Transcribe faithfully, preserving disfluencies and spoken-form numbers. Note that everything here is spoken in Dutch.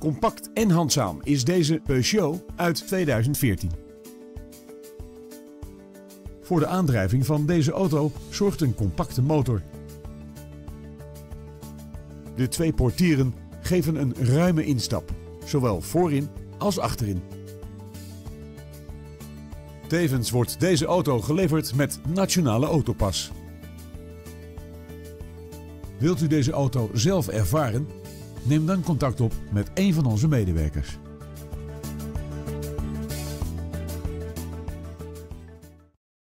Compact en handzaam is deze Peugeot uit tweeduizend veertien. Voor de aandrijving van deze auto zorgt een compacte motor. De twee portieren geven een ruime instap, zowel voorin als achterin. Tevens wordt deze auto geleverd met Nationale Autopas. Wilt u deze auto zelf ervaren? Neem dan contact op met een van onze medewerkers.